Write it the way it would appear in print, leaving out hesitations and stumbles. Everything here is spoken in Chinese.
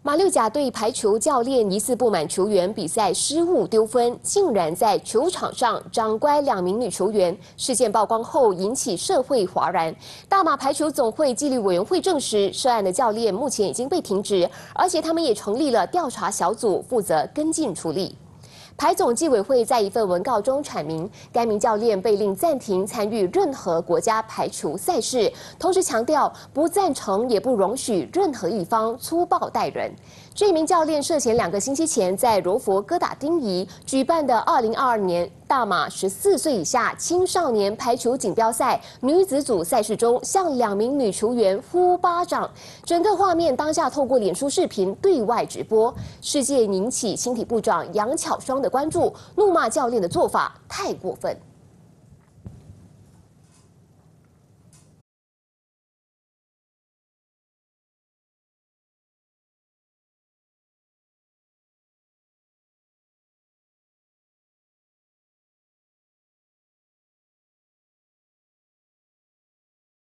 马六甲队排球教练疑似不满球员比赛失误丢分，竟然在球场上掌掴2名女球员。事件曝光后引起社会哗然。大马排球总会纪律委员会证实，涉案的教练目前已经被停职，而且他们也成立了调查小组，负责跟进处理。排总纪委会在一份文告中阐明，该名教练被令暂停参与任何国家排球赛事，同时强调不赞成也不容许任何一方粗暴待人。这名教练涉嫌2个星期前在柔佛哥打丁仪举办的2022年大马14岁以下青少年排球锦标赛女子组赛事中，向2名女球员呼巴掌，整个画面当下透过脸书视频对外直播，事件引起青体部长杨巧双的关注，怒骂教练的做法太过分。